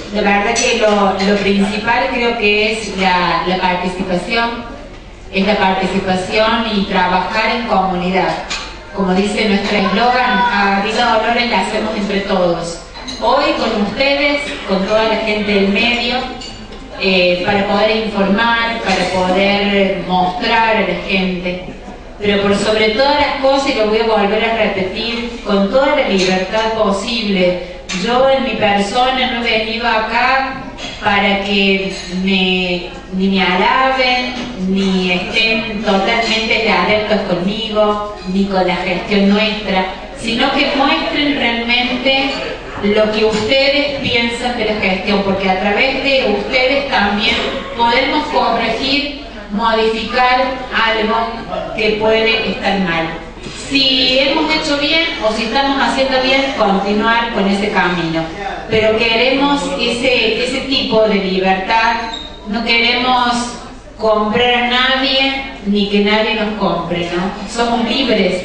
La verdad que lo principal creo que es la participación, y trabajar en comunidad. Como dice nuestro eslogan, a Villa Dolores la hacemos entre todos. Hoy con ustedes, con toda la gente del medio, para poder informar, para poder mostrar a la gente, pero por sobre todas las cosas, y lo voy a volver a repetir, con toda la libertad posible. Yo en mi persona no he venido acá para que ni me alaben, ni estén totalmente adeptos conmigo, ni con la gestión nuestra, sino que muestren realmente lo que ustedes piensan de la gestión, porque a través de ustedes también podemos corregir, modificar algo que puede estar mal. Si hemos hecho bien o si estamos haciendo bien, continuar con ese camino. Pero queremos ese tipo de libertad, no queremos comprar a nadie ni que nadie nos compre, ¿no? Somos libres,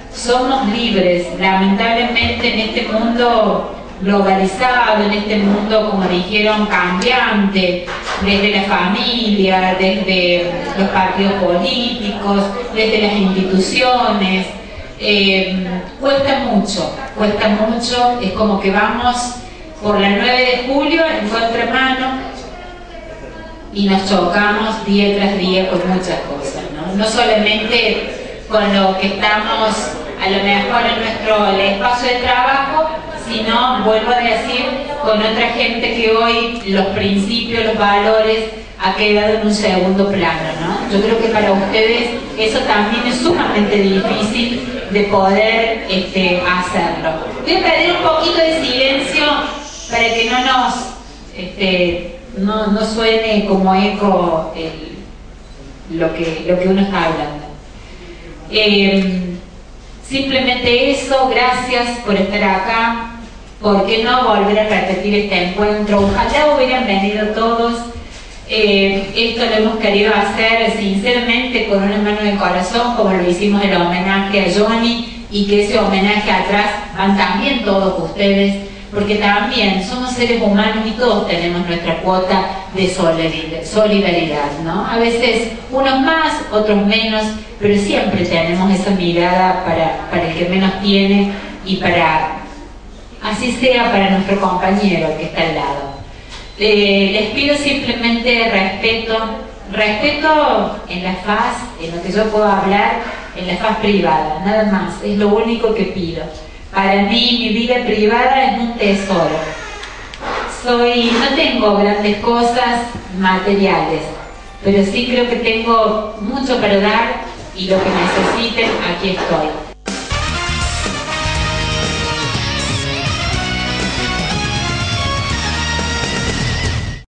lamentablemente en este mundo globalizado, en este mundo, como dijeron, cambiante, desde la familia, desde los partidos políticos, desde las instituciones. Cuesta mucho, es como que vamos por la 9 de julio en contramano y nos chocamos día tras día con muchas cosas, ¿no? No solamente con lo que estamos a lo mejor en nuestro espacio de trabajo, sino, vuelvo a decir, con otra gente que hoy los principios, los valores ha quedado en un segundo plano, ¿no? Yo creo que para ustedes eso también es sumamente difícil de poder hacerlo. Voy a pedir un poquito de silencio para que no suene como eco lo que uno está hablando. Simplemente eso, gracias por estar acá. ¿Por qué no volver a repetir este encuentro? Ojalá hubieran venido todos. Esto lo hemos querido hacer sinceramente con una mano de corazón, como lo hicimos el homenaje a Johnny, y que ese homenaje atrás van también todos ustedes, porque también somos seres humanos y todos tenemos nuestra cuota de solidaridad, ¿no? A veces unos más, otros menos, pero siempre tenemos esa mirada para el que menos tiene y para, así sea, para nuestro compañero que está al lado. Les pido simplemente respeto en la faz, en lo que yo puedo hablar, en la faz privada, nada más, es lo único que pido. Para mí, mi vida privada es un tesoro. No tengo grandes cosas materiales, pero sí creo que tengo mucho para dar, y lo que necesiten, aquí estoy.